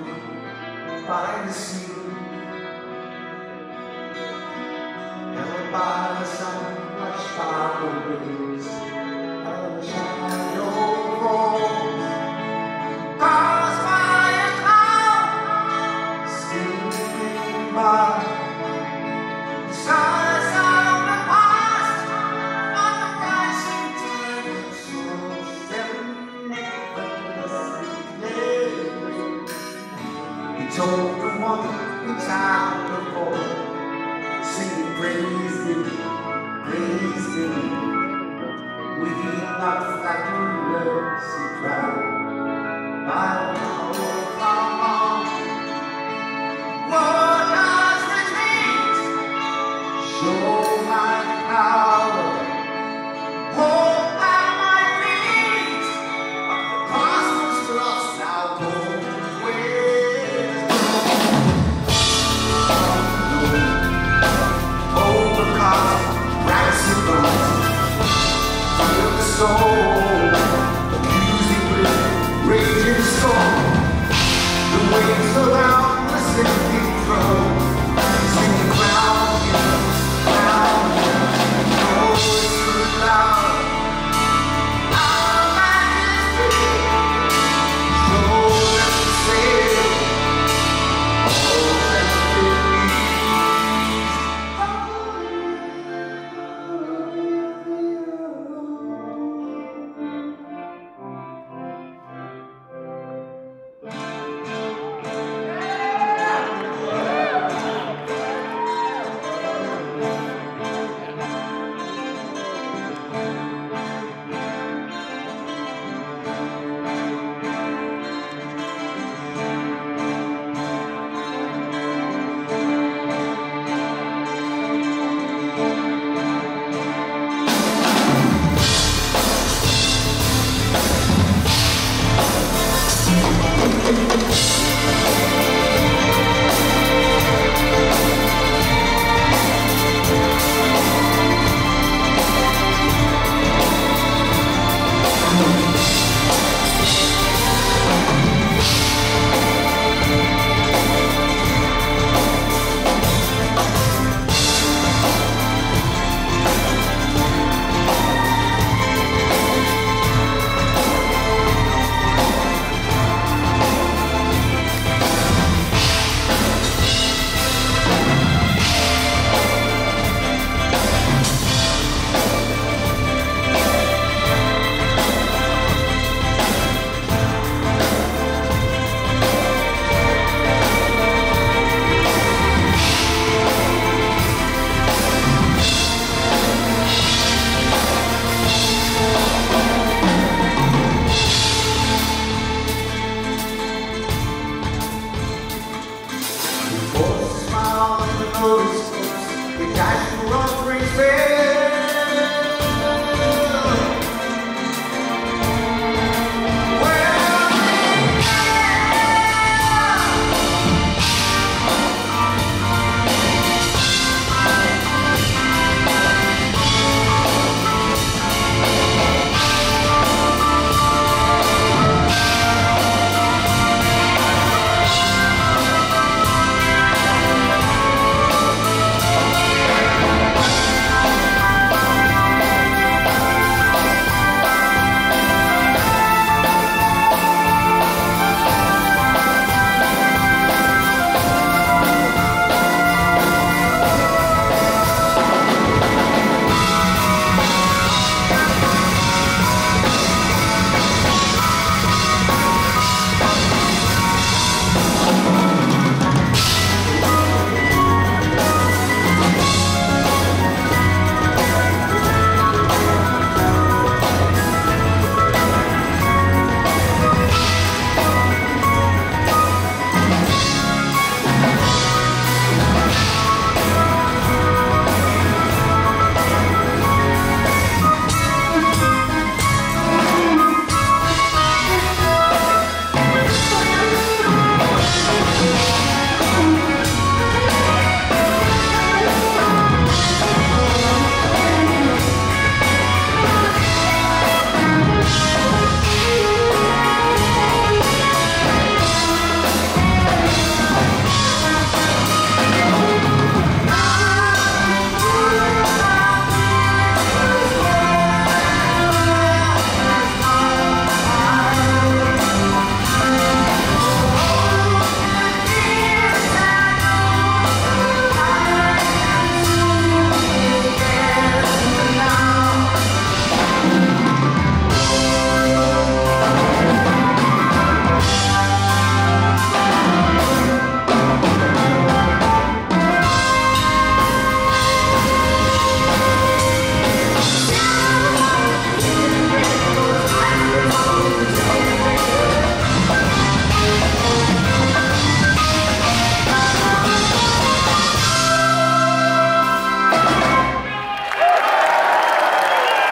by the sea, held by the sun, watched by the waves, and the shadow falls, caused by a cloud, stealing by the skies of the past, on the rising tide of souls, seven effortlessly clear. He told the one who time before, singing praise him, we not flatterers he cried, by oh come on, waters retreat, show my power, hold at my feet, of the cosmos lost now go. Soul, accusing with raging storm, the waves around the sinking throne, singing crown in crown, noise too loud, our majesty, show them sail, all that it the dash to run, brings fair.